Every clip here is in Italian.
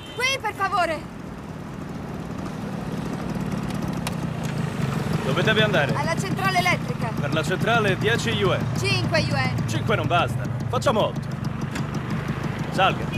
Qui, per favore! Dove deve andare? Alla centrale elettrica. Per la centrale 10 yuan. 5 yuan. 5 non bastano. Facciamo 8. Salga.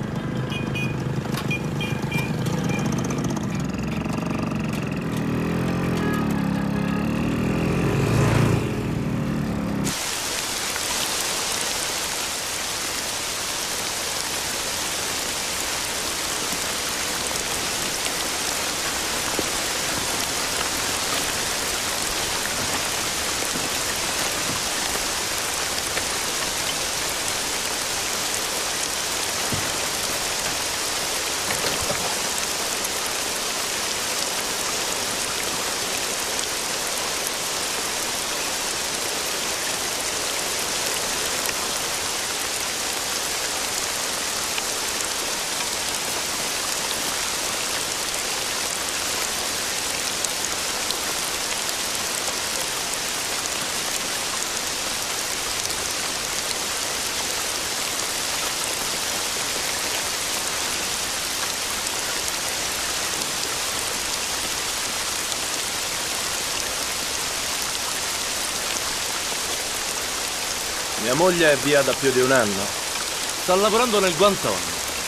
Mia moglie è via da più di un anno. Sta lavorando nel Guangdong.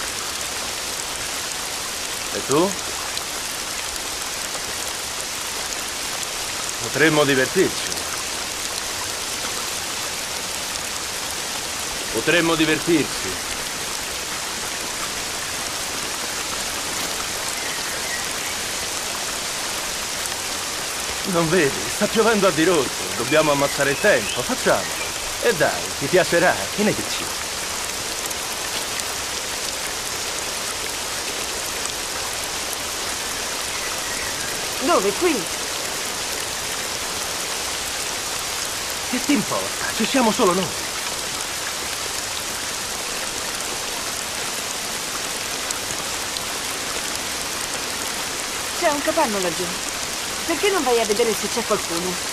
E tu? Potremmo divertirci. Potremmo divertirci. Non vedi? Sta piovendo a dirotto. Dobbiamo ammazzare il tempo. Facciamolo. E dai, ti piacerà. Che ne dici? Dove? Qui? Che ti importa? Ci siamo solo noi. C'è un capanno laggiù. Perché non vai a vedere se c'è qualcuno?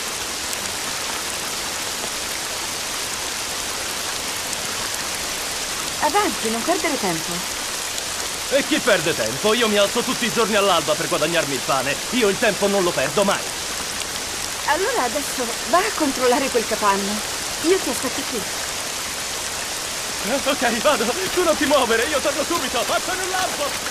Avanti, non perdere tempo. E chi perde tempo? Io mi alzo tutti i giorni all'alba per guadagnarmi il pane. Io il tempo non lo perdo mai. Allora adesso va a controllare quel capanno. Io ti aspetto qui. Ok, vado. Tu non ti muovere, io torno subito. Faccio in un lampo.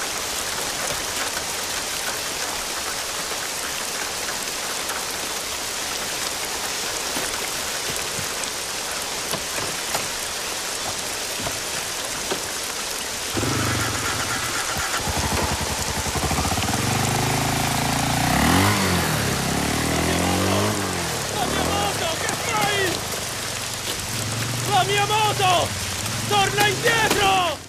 La mia moto! Torna indietro!